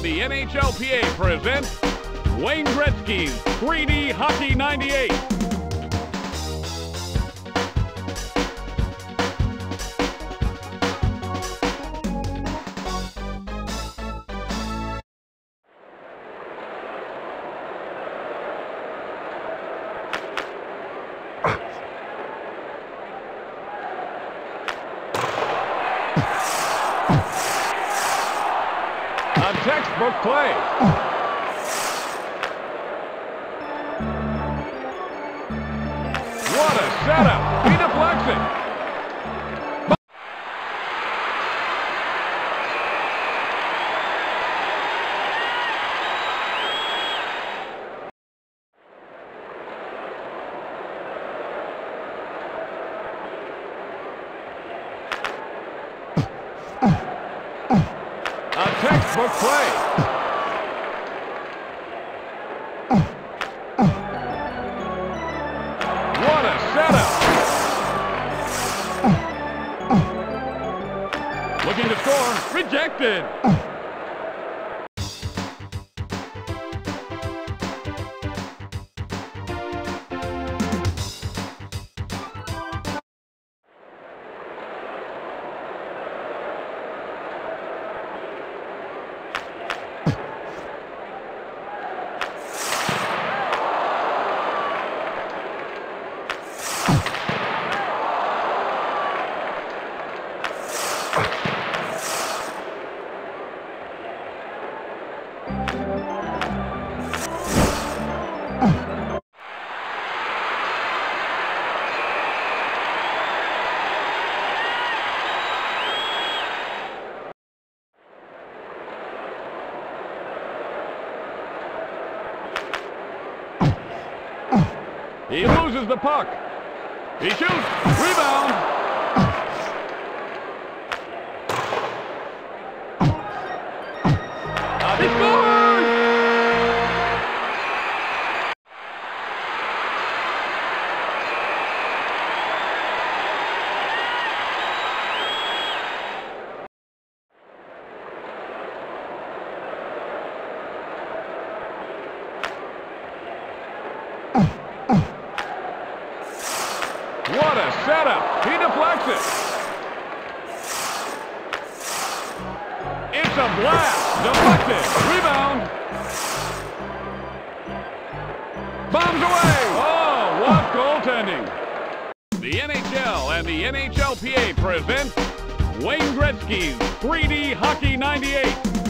and the NHLPA present Wayne Gretzky's 3D Hockey 98. A textbook play. What a setup. He deflects it. A textbook play. What a setup. Looking to score. Rejected. He loses the puck. He shoots. Rebound. He scores! What a setup! He deflects it. It's a blast! Deflected! Rebound! Bombs away! Oh, what goaltending! The NHL and the NHLPA present Wayne Gretzky's 3D Hockey 98.